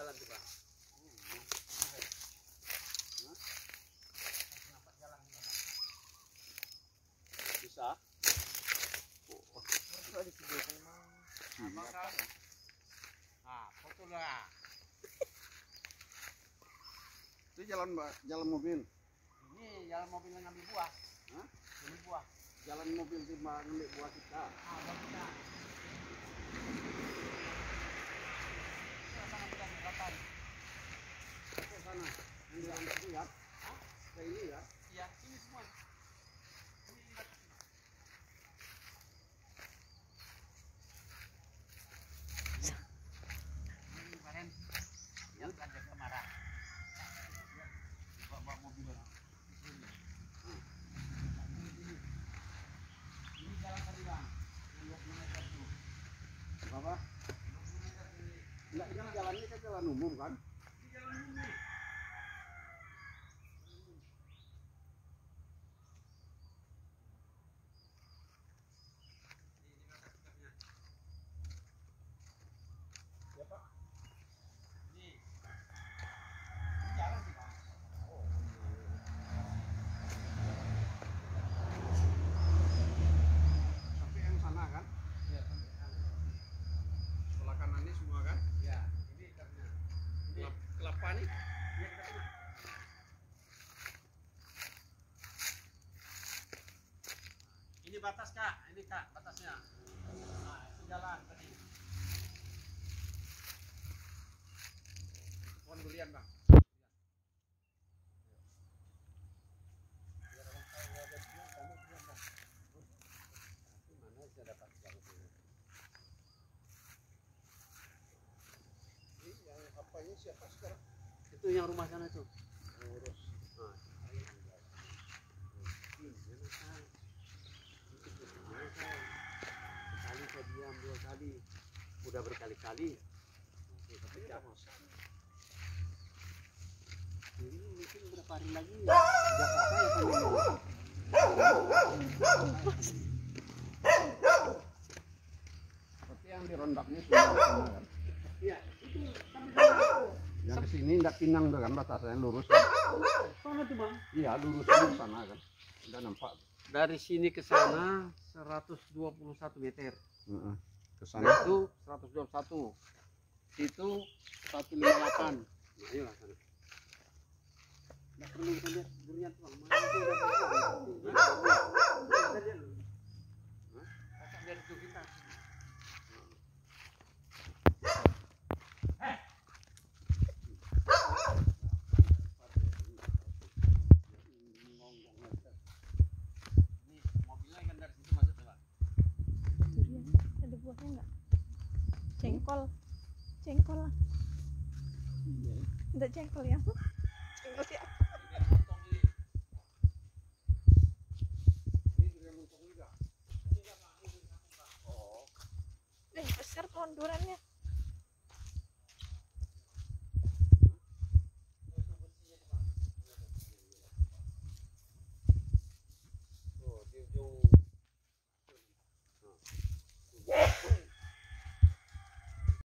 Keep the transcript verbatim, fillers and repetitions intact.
jalan tuh bang. Bisa. Oh, ada sediakan mau. Ah, foto lah. Itu jalan jalan mobil. Ini jalan mobil yang ngambil buah. Hah? Ngambil buah. Jalan mobil di ngambil buah kita. Ah, buah kita. Kita ngambil yang kapan? Ke sana. Ini Anda lihat. Hah? Ke ini ya. Iya, ini semua. Ini lihat. Ini kemarin yang ada kemarah. Bawa mobil orang. Ini jalan tadi bang. dua puluh meter tuh. Apa? dua puluh meter ini. Enggak, ini jalan ini kan jalan umum kan? Ini jalan umum. Ya Pak. Ini jalan sih bang. Oh. Sampai yang sana kan? Iya, sampai sana. Sebelah kanan ini semua kan? Ya, ini karena ini Kelap, kelapa nih. dia karena ini batas kak, ini kak batasnya. Nah, itu jalan tadi. Pohon durian bang. Biar orang tahu nggak ada dia, kamu bilang bang. Tapi mana bisa dapat yang ini? Ini yang apa ini siapa sekarang? Itu yang rumah sana tuh. Ngurus. Nah, ini jangan salah. Jangan salah. Sekali saya diam dua kali, udah berkali-kali. Oke, tapi Iya, jangan. Mas. Ini mungkin berapa hari lagi Jakarta ya kan ini. Seperti yang di rondaknya semua sama kan? Iya, itu sampai sana. Yang ke sini enggak pinang tuh kan batasnya lurus. Sana tuh bang. Iya, lurus ke sana kan. Udah nampak. Dari sini ke sana seratus dua puluh satu meter. Heeh. Ke Sana sana. itu seratus dua puluh satu. Situ seratus lima puluh delapan. Nah, ayolah sana. Enggak perlu kita lihat durian tuh bang. Mana itu udah kita lihat dulu. Hah? Kakak lihat itu kita. Ini mobilnya kan dari situ masuk tuh bang. Durian ada buahnya enggak? Jengkol, jengkol lah. Enggak jengkol ya? Jengkol ya? Durian montong ini. Ini durian montong juga. Ini enggak bang, ini durian kampung bang. Oh. Eh, besar pohon duriannya. Itu bersihnya tuh bang. Oh, di ujung